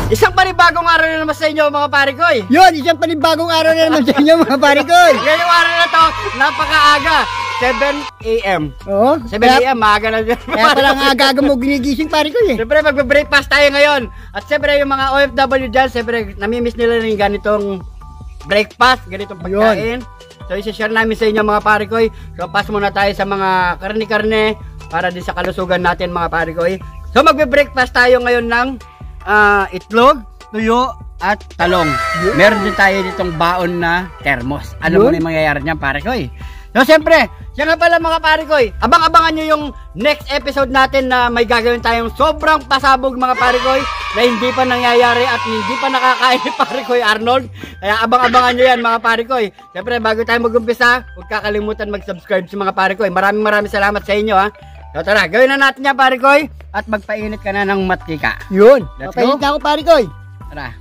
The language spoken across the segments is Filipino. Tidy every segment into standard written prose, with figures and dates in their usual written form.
Isang panibagong araw na naman sa inyo mga pare ko eh. Yun, isang panibagong araw na naman sa inyo mga pare ko. Ngayong araw na to, napakaaga. 7 a.m. Oo. 7 a.m. maaga na dyan. Kaya pala nga aga mo ginigising pare ko eh. Siyempre magbe-breakfast tayo ngayon. At siyempre yung mga OFW dyan, siyempre namimiss nila rin ganitong breakfast, ganitong pagkain. So isi-share namin sa inyo mga pare ko. So pass muna tayo sa mga karne-karne para din sa kalusugan natin mga pare ko. So magbe-breakfast tayo ngayon ng itlog, tuyo, at talong. Meron din tayo ditong baon na thermos. Alam mo na yung mangyayari niyan pare ko. So siyempre, siya nga pala mga pare ko, abang-abangan nyo yung next episode natin na may gagawin tayong sobrang pasabog mga pare ko na hindi pa nangyayari at hindi pa nakakain ni pare ko Arnold. Kaya abang-abangan nyo yan mga pare ko. Siyempre bago tayo mag-umpisa, huwag kakalimutan mag-subscribe sa mga pare ko. Maraming salamat sa inyo ha. So tara, gawin na natin yan pare ko at magpainit ka na ng matika. Yun, let's papainit go. ako pare ko. Tara.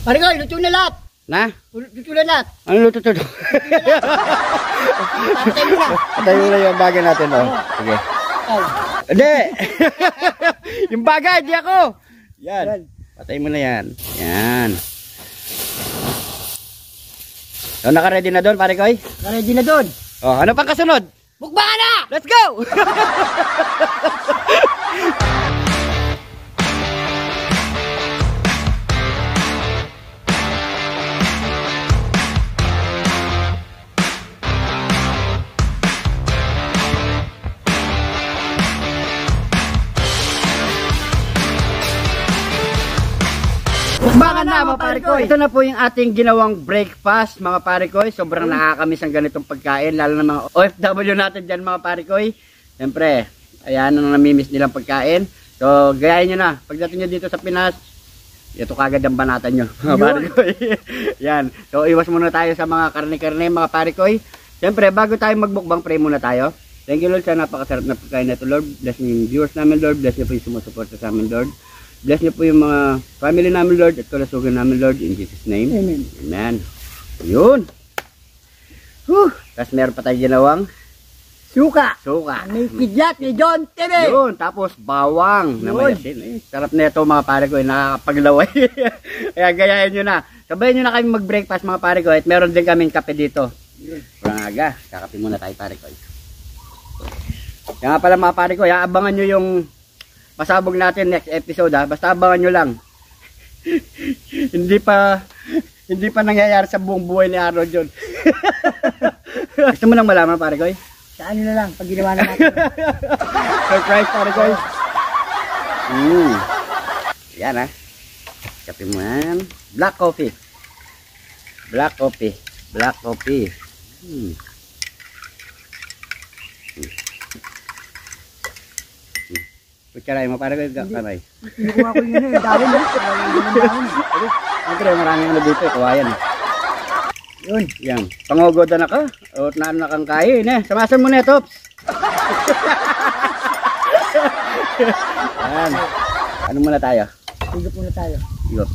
Pare ko, luto na lahat. Na? Luto na lahat. Ano luto to? Patay mo na. Patay mo na yung bagay natin, oh. Sige. Ay. Hindi! Yung bagay, di ako! Yan. Patay mo na yan. Yan. So, naka-ready na doon, pare koy? Ready na doon. Oh, ano pang kasunod? Bukbakan na! Let's go! Baka na mga pare ko. Ito na po yung ating ginawang breakfast mga pare ko. Sobrang nakakamiss ang ganitong pagkain. Lalo na mga OFW natin dyan mga pare ko. Siyempre, ayan ang namimiss nilang pagkain. So, gayahin nyo na. Pagdating nyo dito sa Pinas, ito kagad ang banatan nyo mga pare ko. Yan. So, iwas muna tayo sa mga karne-karne mga pare ko. Siyempre, bago tayo magbukbang, pray muna tayo. Thank you Lord sa napakasarap na pagkain na ito Lord. Bless niyo yung viewers namin Lord. Bless niyo po yung sumusuporta sa amin Lord. Bless niyo po yung mga family namin Lord at kalasugan namin Lord in Jesus name. Amen. Amen. Yun. Tapos meron pa tayo ginawang Suka. suka. May kidlat ni John TV. Yun. Tapos bawang na Yun. mayasin. Sarap na ito mga pare ko. Nakakapaglaway. Kaya gayahin nyo na. Sabayan nyo na kami mag-breakfast mga pare ko. At meron din kaming kape dito. Parang aga. Kakape muna tayo pare ko. Kaya nga pala mga pare ko. Abangan nyo yung pasabog natin next episode ha. Basta abangan nyo lang. hindi pa nangyayari sa buong buhay ni Harold yun. Gusto mo lang malaman pare ko? Sa ano na lang, pag ginawa na natin. Surprise pare ko. Yan ha. Kape mo yan. Black coffee. Black coffee. Black coffee. Kucharay mo pare ko. Kamay. Hindi ko ako yun eh. Dahil mo. Siyempre, maraming ano dito, kawayan. Yun, yan. Pangogoda na ka. O, naan na kang kain, eh. Samasan mo na, Tops. Yan. Ano muna tayo? Higop muna tayo. Higop.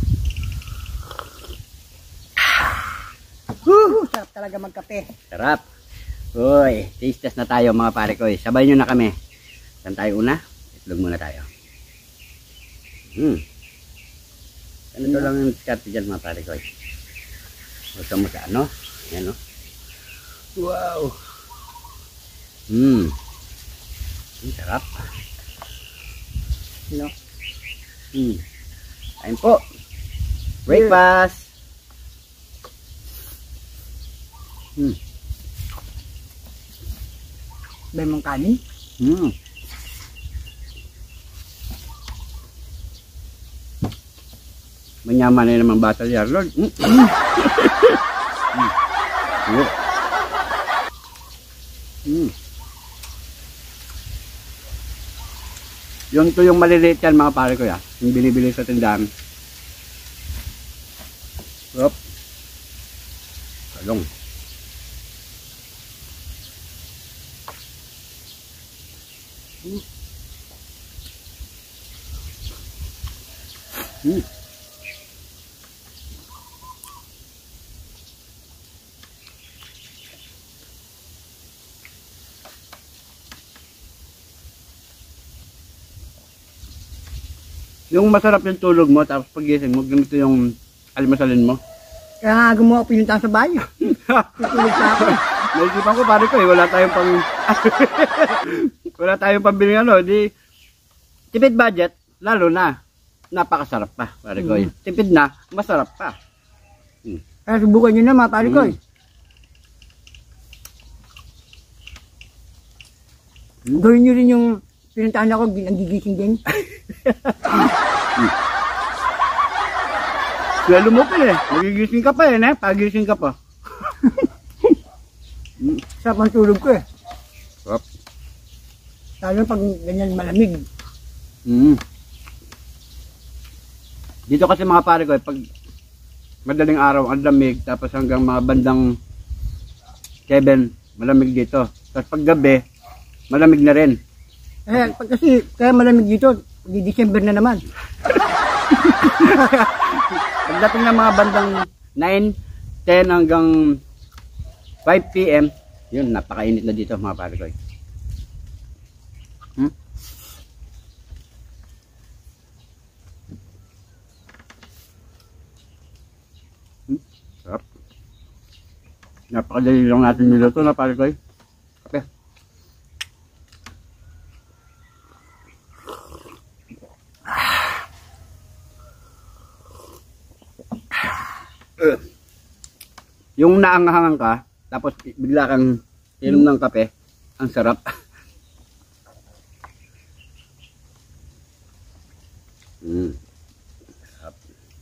Sarap talaga magkape. Sarap. Uy, taste test na tayo mga pare ko. Sabay nyo na kami. Saan tayo una? Itlog muna tayo. Ano to lang yung diskarte dyan mga pare ko. Gusto mo sa ano? Yan o. Wow. Sarap. No? Kain po. Breakfast. May mong kanin? Manyaman na naman bata niya, Lord. Yung to yung maliliit yan mga pare ko ya. Yung binibili sa tindahan. Hop. Talong. Yung masarap yung tulog mo, tapos pagising mo, ganito yung almasalin mo. Kaya nga gumawa pinunta sa bayo. Tutulog pa ako. Naisipan ko pare ko wala tayong pang wala tayong pambili ano, di tipid budget, lalo na napakasarap pa pare ko. Tipid na, masarap pa. Kaya subukan nyo na mga pare ko. Gawin nyo rin yung pinuntahan ako, nagigising din. Lalo mo pa eh, magigising ka pa eh, pagising ka pa. Sarap ang tulog ko eh. Sarap. Lalo pag ganyan malamig. Dito kasi mga pare ko, pag madaling araw, ang lamig, tapos hanggang mga bandang 7, malamig dito. Tapos pag gabi, malamig na rin. Kasi kaya malamig dito, di December na naman. Pagdating ng mga bandang 9, 10 hanggang 5 PM, yun, napakainit na dito mga pare ko. Sarap. Napakadali lang natin niluto na pare ko. Kape. Yung naanghangan ka, tapos bigla kang inom ng kape, ang sarap. Sarap.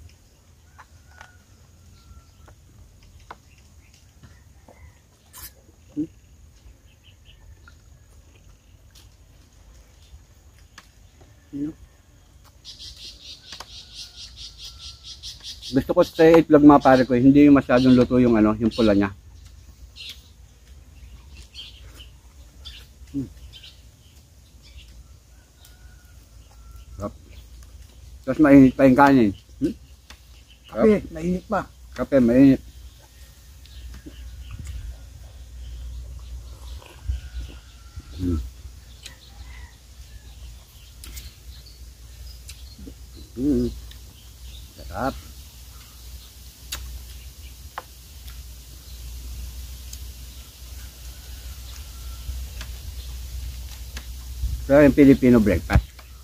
Gusto ko sa itlog mga pare ko, hindi yung masyadong luto yung ano, yung pula niya. Sarap. Tapos mainit pa yung kanin. Kape, mainit pa. Kape, mainit. Sarap. So, yung Filipino breakfast.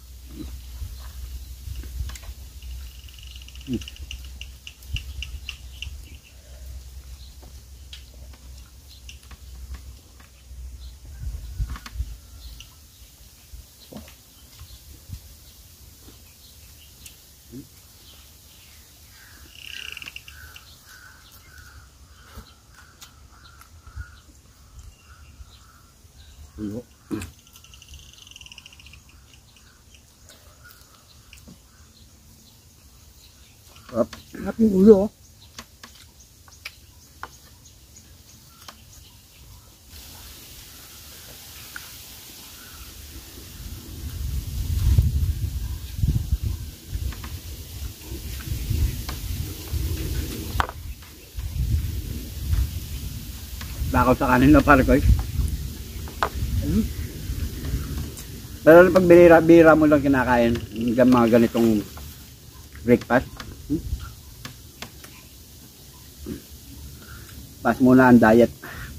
Sarap. Sarap yung ulo. Oh. Bakaw sa kanin na pare ko. Pero pag bira mo lang kinakain, hanggang mga ganitong breakfast, pas muna ang diet.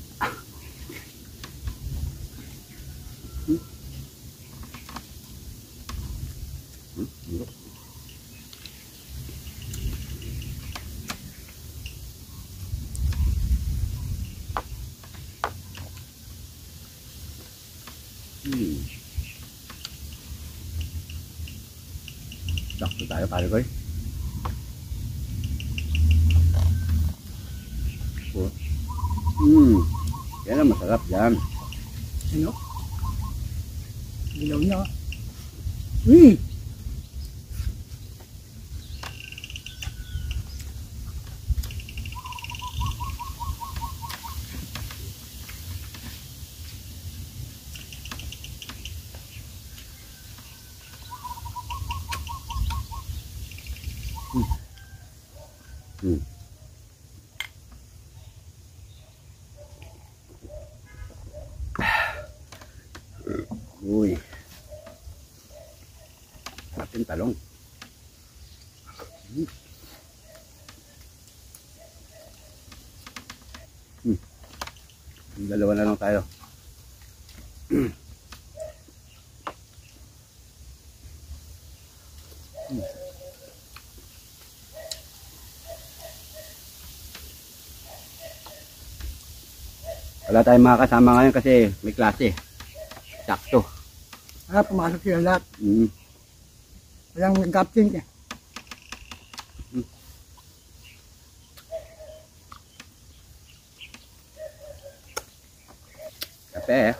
Sakto tayo pare ko. Yan ang masarap yan. Ano? Dilaw niya. Uy! Uy. Sarap yung talong. Dalawa na lang tayo. Wala tayong mga kasama ngayon kasi may klase. Sakto. Pumasok sila lahat. Mm. Walang captain eh. Kape eh.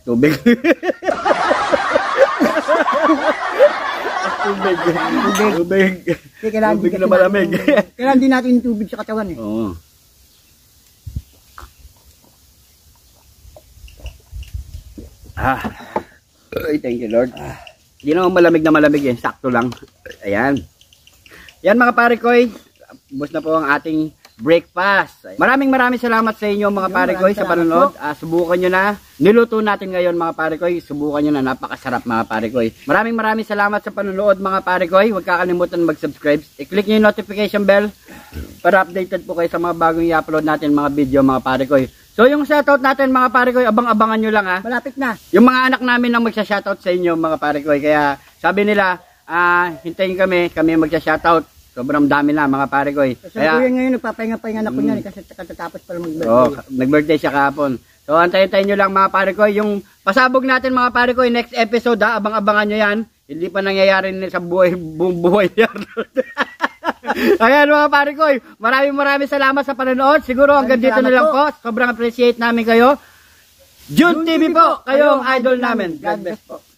Tubig. Tubig. Tubig. Kasi kailangan Tubig din na malamig. Kailangan din natin yung tubig sa katawan eh. Oo. Ay, thank you Lord. Hindi naman malamig na malamig eh. Sakto lang. Ayan. Yan mga pare koy. Ubos na po ang ating breakfast. Maraming salamat sa inyo mga pare koy sa panonood. Subukan nyo na. Niluto natin ngayon mga pare koy. Subukan nyo na. Napakasarap mga pare koy. Maraming salamat sa panonood mga pare koy. Huwag kakalimutan mag-subscribe. I-click nyo yung notification bell para updated po kayo sa mga bagong i-upload natin mga video mga pare koy. So yung shoutout natin mga pare koy, abang-abangan nyo lang ha. Malapit na. Yung mga anak namin ang magsha-shoutout sa inyo mga pare koy. Kaya sabi nila, hintayin kami magsha-shoutout. Sobrang dami na mga pare koy. Kasi kuya ngayon nagpapahinga-pahinga na ko niyan kasi katatapos pa lang mag-birthday. Oh, nag-birthday siya kahapon. So antayin nyo lang mga pare koy. Yung pasabog natin mga pare koy, next episode ha, abang-abangan nyo yan. Hindi pa nangyayari sa buong buhay niya. Ayan mga pare koy, maraming salamat sa panonood. Siguro hanggang dito na lang po. Sobrang appreciate namin kayo. June TV po, kayong idol namin. God bless po.